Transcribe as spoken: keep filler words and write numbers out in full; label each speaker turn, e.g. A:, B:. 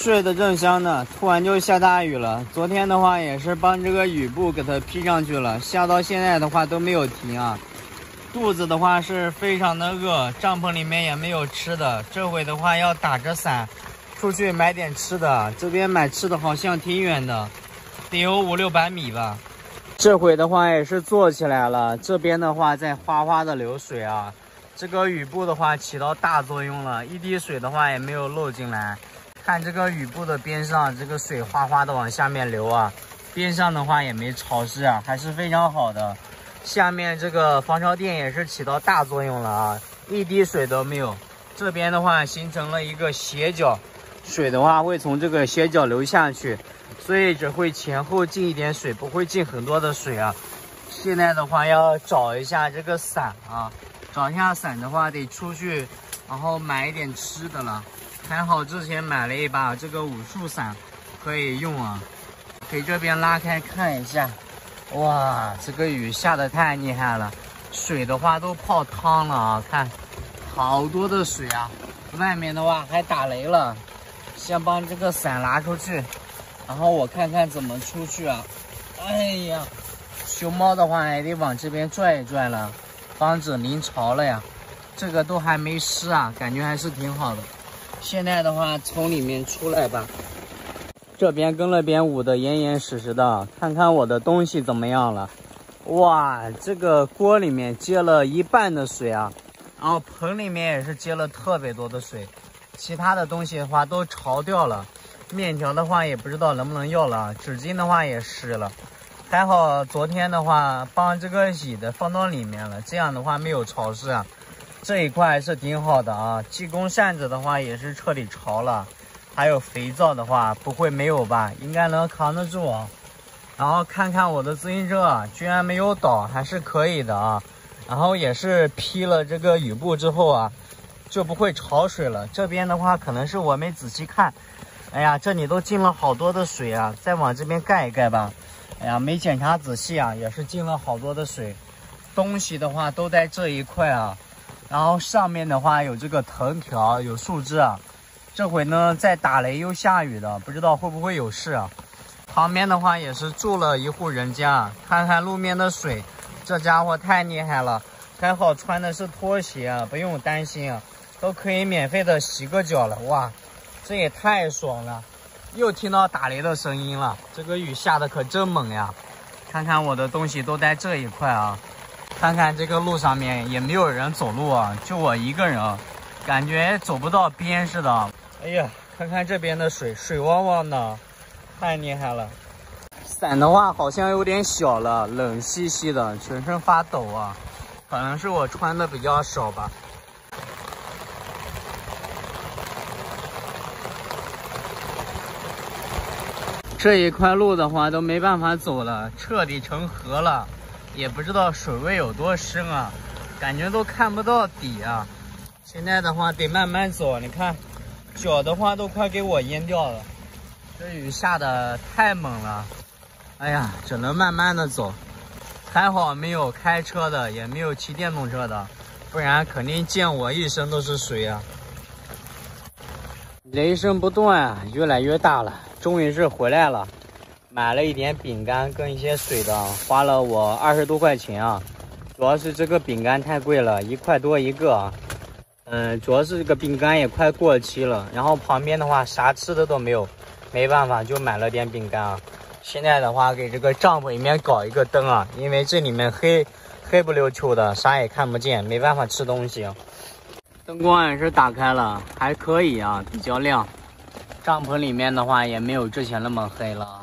A: 睡得正香呢，突然就下大雨了。昨天的话也是帮这个雨布给它披上去了，下到现在的话都没有停啊。肚子的话是非常的饿，帐篷里面也没有吃的，这回的话要打着伞出去买点吃的。这边买吃的好像挺远的，得有五六百米吧。这回的话也是坐起来了，这边的话在哗哗的流水啊。这个雨布的话起到大作用了，一滴水的话也没有漏进来。看这个雨布的边上，这个水哗哗的往下面流啊，边上的话也没潮湿啊，还是非常好的。下面这个防潮垫也是起到大作用了啊，一滴水都没有。这边的话形成了一个斜角，水的话会从这个斜角流下去，所以只会前后进一点水，不会进很多的水啊。现在的话要找一下这个伞啊。找一下伞的话，得出去，然后买一点吃的了。还好之前买了一把这个武术伞，可以用啊。给这边拉开看一下，哇，这个雨下得太厉害了，水的话都泡汤了啊！看，好多的水啊！外面的话还打雷了。先帮这个伞拿出去，然后我看看怎么出去啊。哎呀，熊猫的话还得往这边拽一拽了。防止淋潮了呀，这个都还没湿啊，感觉还是挺好的。现在的话从里面出来吧，这边跟那边捂得严严实实的，看看我的东西怎么样了。哇，这个锅里面接了一半的水啊，然后盆里面也是接了特别多的水，其他的东西的话都潮掉了，面条的话也不知道能不能要了，纸巾的话也湿了。还好昨天的话帮这个椅的放到里面了，这样的话没有潮湿啊，这一块是挺好的啊。济公扇子的话也是彻底潮了，还有肥皂的话不会没有吧，应该能扛得住啊。然后看看我的自行车啊，居然没有倒，还是可以的啊。然后也是披了这个雨布之后啊，就不会潮水了。这边的话可能是我没仔细看，哎呀，这里都进了好多的水啊，再往这边盖一盖吧。哎呀，没检查仔细啊，也是进了好多的水，东西的话都在这一块啊。然后上面的话有这个藤条，有树枝啊。这回呢在打雷又下雨的，不知道会不会有事啊。旁边的话也是住了一户人家，看看路面的水，这家伙太厉害了。还好穿的是拖鞋啊，不用担心啊，都可以免费的洗个脚了。哇，这也太爽了。又听到打雷的声音了，这个雨下的可真猛呀！看看我的东西都在这一块啊，看看这个路上面也没有人走路啊，就我一个人，感觉走不到边似的。哎呀，看看这边的水，水汪汪的，太厉害了。伞的话好像有点小了，冷兮兮的，全身发抖啊，可能是我穿的比较少吧。这一块路的话都没办法走了，彻底成河了，也不知道水位有多深啊，感觉都看不到底啊。现在的话得慢慢走，你看脚的话都快给我淹掉了，这雨下的太猛了，哎呀，只能慢慢的走。还好没有开车的，也没有骑电动车的，不然肯定溅我一身都是水啊。雷声不断啊，越来越大了。终于是回来了，买了一点饼干跟一些水的，花了我二十多块钱啊。主要是这个饼干太贵了，一块多一个啊。嗯，主要是这个饼干也快过期了，然后旁边的话啥吃的都没有，没办法就买了点饼干啊。现在的话给这个帐篷里面搞一个灯啊，因为这里面黑黑不溜秋的，啥也看不见，没办法吃东西。灯光也是打开了，还可以啊，比较亮。帐篷里面的话也没有之前那么黑了。